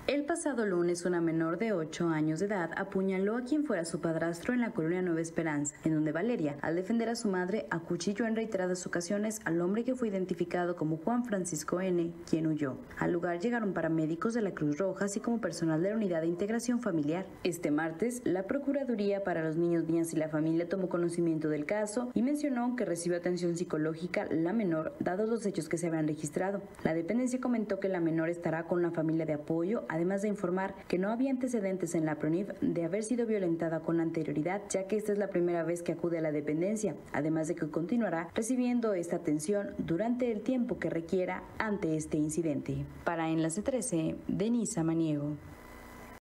El pasado lunes, una menor de 8 años de edad apuñaló a quien fuera su padrastro en la colonia Nueva Esperanza, en donde Valeria, al defender a su madre, acuchilló en reiteradas ocasiones al hombre que fue identificado como Juan Francisco N., quien huyó. Al lugar llegaron paramédicos de la Cruz Roja, así como personal de la Unidad de Integración Familiar. Este martes, la Procuraduría para los Niños, Niñas y la Familia tomó conocimiento del caso y mencionó que recibió atención psicológica la menor, dados los hechos que se habían registrado. La dependencia comentó que la menor estará con una familia de apoyo, además de informar que no había antecedentes en la PRONIF de haber sido violentada con anterioridad, ya que esta es la primera vez que acude a la dependencia, además de que continuará recibiendo esta atención durante el tiempo que requiera ante este incidente. Para Enlace 13, Denisa Maniego.